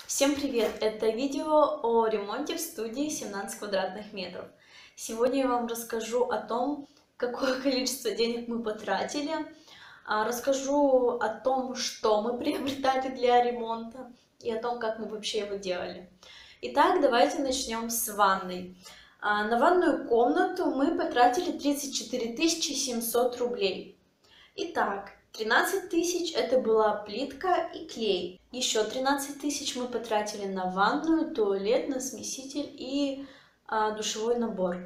Всем привет! Это видео о ремонте в студии 17 квадратных метров. Сегодня я вам расскажу о том, какое количество денег мы потратили, расскажу о том, что мы приобретали для ремонта и о том, как мы вообще его делали. Итак, давайте начнем с ванной. На ванную комнату мы потратили 34 700 рублей. Итак, 13 тысяч это была плитка и клей. Еще 13 тысяч мы потратили на ванную, туалет, на смеситель и душевой набор.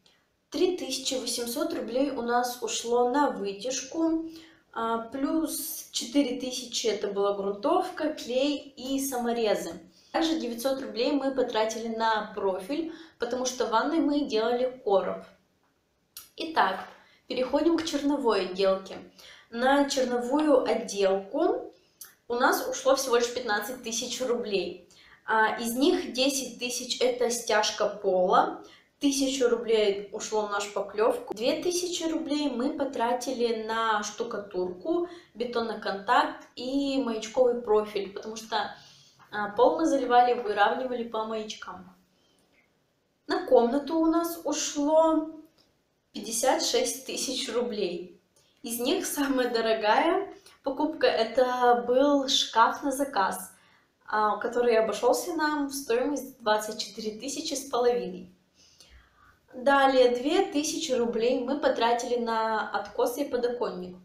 3800 рублей у нас ушло на вытяжку, плюс 4000 это была грунтовка, клей и саморезы. Также 900 рублей мы потратили на профиль, потому что в ванной мы делали короб. Итак, переходим к черновой отделке. На черновую отделку у нас ушло всего лишь 15 тысяч рублей. Из них 10 тысяч это стяжка пола, 1000 рублей ушло на шпаклевку, 2000 рублей мы потратили на штукатурку, бетоноконтакт и маячковый профиль, потому что пол мы заливали, выравнивали по маячкам. На комнату у нас ушло 56 тысяч рублей. Из них самая дорогая покупка это был шкаф на заказ, который обошелся нам в стоимость 24 тысячи с половиной. Далее 2000 рублей мы потратили на откосы и подоконник.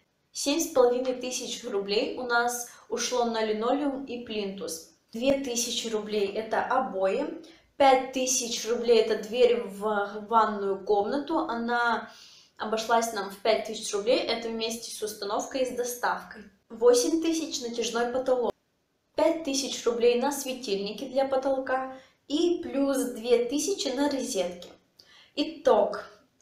7500 рублей у нас ушло на линолеум и плинтус. 2000 рублей это обои. 5000 рублей это дверь в ванную комнату. Она обошлась нам в 5000 рублей, это вместе с установкой и с доставкой. 8000 натяжной потолок, 5000 рублей на светильники для потолка и плюс 2000 на розетки. Итог.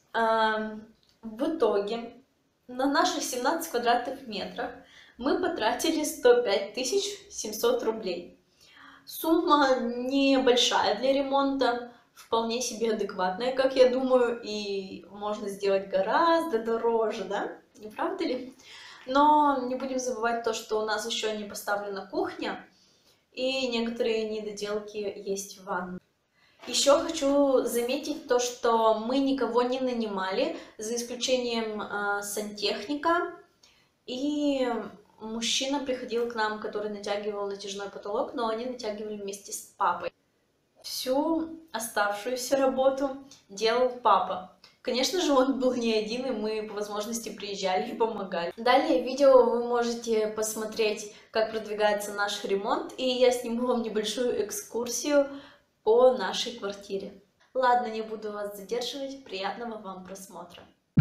В итоге на наших 17 квадратных метрах мы потратили 105 700 рублей. Сумма небольшая для ремонта, вполне себе адекватная, как я думаю, и можно сделать гораздо дороже, да? Не правда ли? Но не будем забывать то, что у нас еще не поставлена кухня, и некоторые недоделки есть в ванной. Еще хочу заметить то, что мы никого не нанимали, за исключением сантехника, и мужчина приходил к нам, который натягивал натяжной потолок, но они натягивали вместе с папой. Всю оставшуюся работу делал папа. Конечно же, он был не один, и мы по возможности приезжали и помогали. Далее в видео вы можете посмотреть, как продвигается наш ремонт, и я сниму вам небольшую экскурсию по нашей квартире. Ладно, не буду вас задерживать, приятного вам просмотра.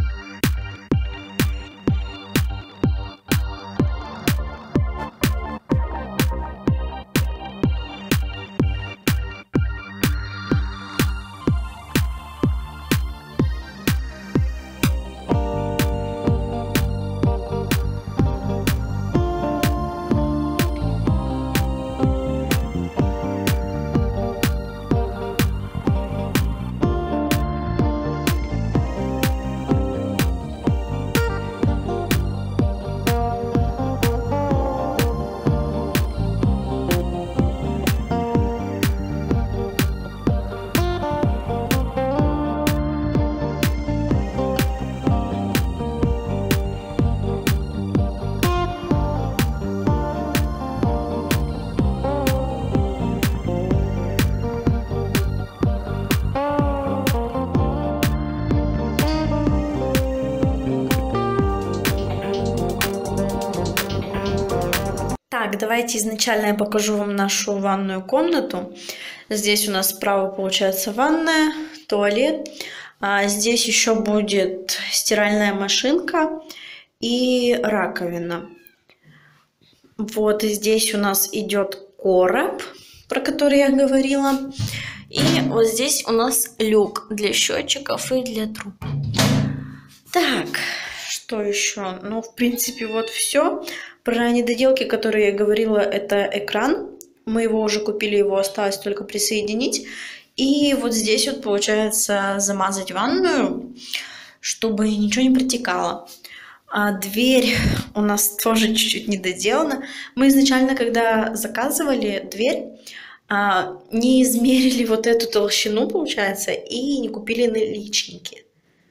Так, давайте изначально я покажу вам нашу ванную комнату. Здесь у нас справа получается ванная, туалет. Здесь еще будет стиральная машинка и раковина. Вот здесь у нас идет короб, про который я говорила. И вот здесь у нас люк для счетчиков и для труб. Так, что еще? Ну, в принципе, вот все. Про недоделки, которые я говорила, это экран. Мы его уже купили, его осталось только присоединить. И вот здесь вот получается замазать ванную, чтобы ничего не протекало. А дверь у нас тоже чуть-чуть не доделана. Мы изначально, когда заказывали дверь, не измерили вот эту толщину, получается, и не купили наличники.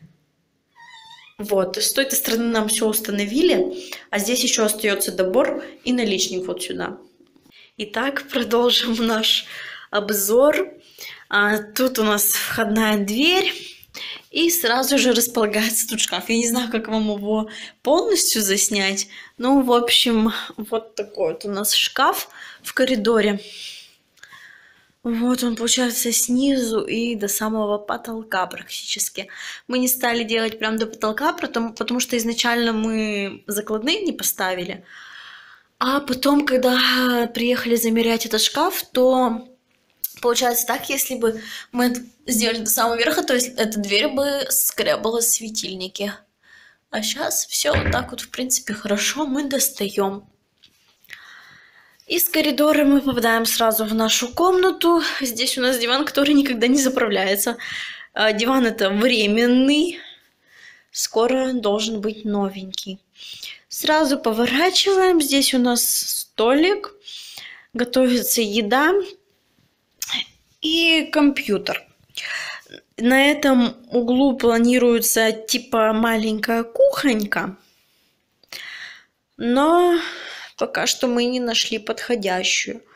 Вот, с той стороны нам все установили, а здесь еще остается добор и наличник вот сюда. Итак, продолжим наш обзор. Тут у нас входная дверь. И сразу же располагается тут шкаф. Я не знаю, как вам его полностью заснять. Ну, в общем, вот такой вот у нас шкаф в коридоре. Вот он получается снизу и до самого потолка практически. Мы не стали делать прям до потолка, потому что изначально мы закладные не поставили. А потом, когда приехали замерять этот шкаф, то получается так, если бы мы это сделали до самого верха, то есть эта дверь бы скребала светильники. А сейчас все вот так вот, в принципе, хорошо, мы достаем. Из коридора мы попадаем сразу в нашу комнату. Здесь у нас диван, который никогда не заправляется. Диван это временный, скоро должен быть новенький. Сразу поворачиваем. Здесь у нас столик, готовится еда и компьютер. На этом углу планируется типа маленькая кухонька, но пока что мы не нашли подходящую.